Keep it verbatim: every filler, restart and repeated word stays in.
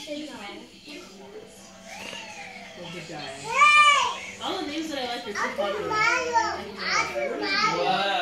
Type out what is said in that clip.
Well, good guy. All the names that I like are too popular. What?